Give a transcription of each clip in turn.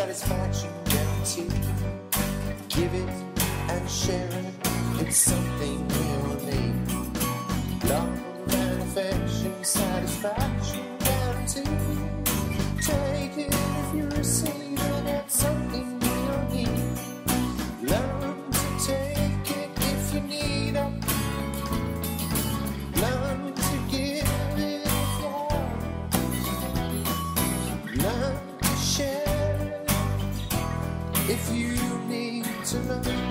satisfaction guaranteed. Give it and share it, it's something we all need. Love and affection, satisfaction guaranteed. Take it if you receive it, it's something we all need. Learn to take it if you need it. Learn to give it if you have. Learn to share it if you need to learn.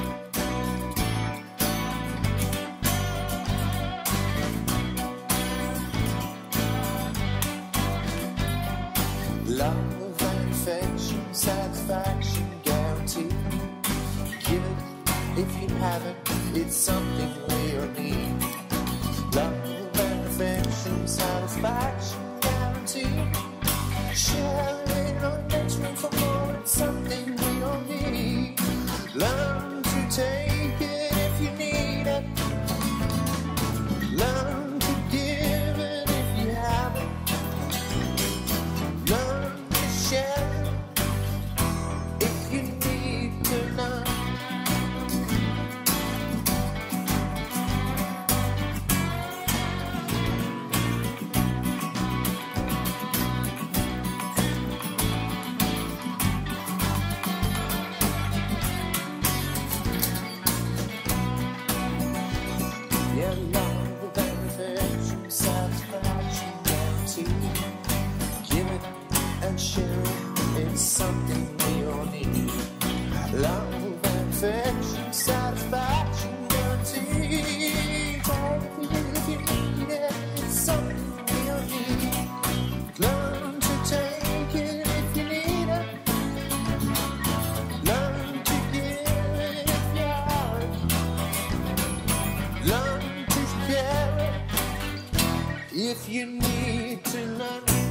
Love and affection, satisfaction guaranteed. Give it if you haven't, it's something we all need. Love and affection, satisfaction guaranteed. Share it or mention for more, it's something we all need. Learn to take it if you need it. Learn to give it if you haven't. Learn to share it if you need to learn. Yeah, love and affection, satisfaction guaranteed. Give it and share it, it's something we all need. Love and affection, satisfaction guaranteed. Take it if you need it, it's something we all need. Learn to take it if you need it. Learn to give it if you have it. Learn if you need to learn.